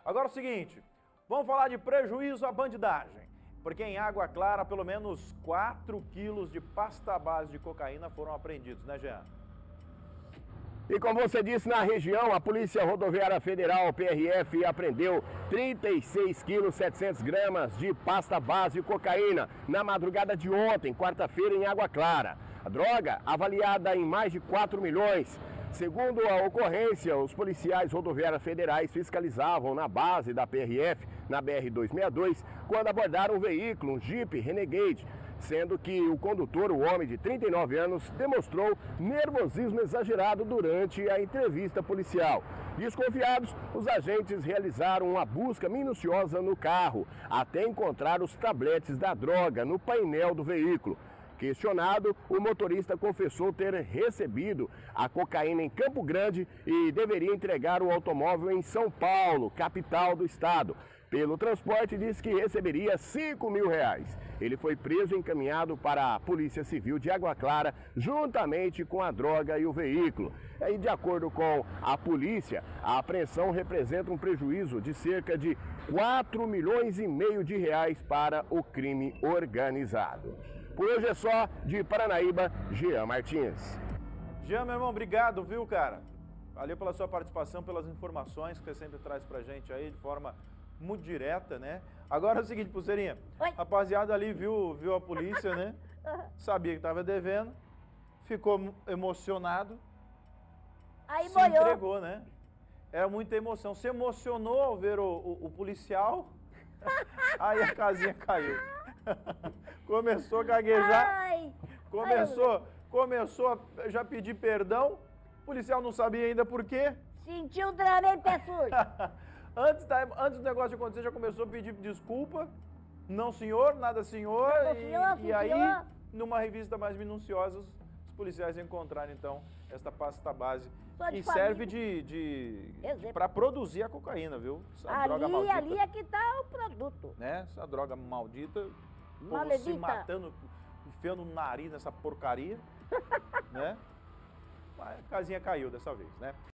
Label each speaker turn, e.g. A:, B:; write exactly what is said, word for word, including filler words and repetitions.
A: Agora é o seguinte, vamos falar de prejuízo à bandidagem. Porque em Água Clara, pelo menos quatro quilos de pasta base de cocaína foram apreendidos, né, Jean?
B: E como você disse, na região, a Polícia Rodoviária Federal, P R F, apreendeu trinta e seis quilos e setecentas gramas de pasta base de cocaína na madrugada de ontem, quarta-feira, em Água Clara. A droga, avaliada em mais de quatro milhões. Segundo a ocorrência, os policiais rodoviários federais fiscalizavam na base da P R F, na B R duzentos e sessenta e dois, quando abordaram um veículo, um Jeep Renegade, sendo que o condutor, o homem de trinta e nove anos, demonstrou nervosismo exagerado durante a entrevista policial. Desconfiados, os agentes realizaram uma busca minuciosa no carro, até encontrar os tabletes da droga no painel do veículo. Questionado, o motorista confessou ter recebido a cocaína em Campo Grande e deveria entregar o automóvel em São Paulo, capital do estado. Pelo transporte, disse que receberia cinco mil reais. Ele foi preso e encaminhado para a Polícia Civil de Água Clara, juntamente com a droga e o veículo. E, de acordo com a polícia, a apreensão representa um prejuízo de cerca de quatro milhões e meio de reais para o crime organizado. Por hoje é só, de Paranaíba, Jean Martins.
A: Jean, meu irmão, obrigado, viu, cara? Valeu pela sua participação, pelas informações que você sempre traz pra gente aí de forma muito direta, né? Agora é o seguinte, Pulseirinha,
C: Oi.
A: rapaziada ali viu, viu a polícia, né? Sabia que tava devendo, ficou emocionado,
C: Aí
A: se
C: boiou.
A: entregou, né? Era muita emoção, se emocionou ao ver o, o, o policial, aí a casinha caiu. Começou a gaguejar,
C: Ai.
A: começou, começou a já pedir perdão, o policial não sabia ainda por quê.
C: Sentiu também pé sujo.
A: Antes, da, antes do negócio acontecer, já começou a pedir desculpa. Não, senhor, nada, senhor.
C: Nada,
A: e,
C: senhor, sim,
A: e aí,
C: senhor.
A: numa revista mais minuciosa, os policiais encontraram, então, esta pasta base
C: Sou de
A: que
C: família.
A: serve de, de, de
C: Exemplo.
A: para produzir a cocaína, viu? Essa droga
C: Ali,
A: maldita.
C: ali é que tá o produto.
A: Né? Essa droga maldita, o povo
C: Maledita.
A: se matando, enfiando o nariz nessa porcaria, né? Mas a casinha caiu dessa vez, né?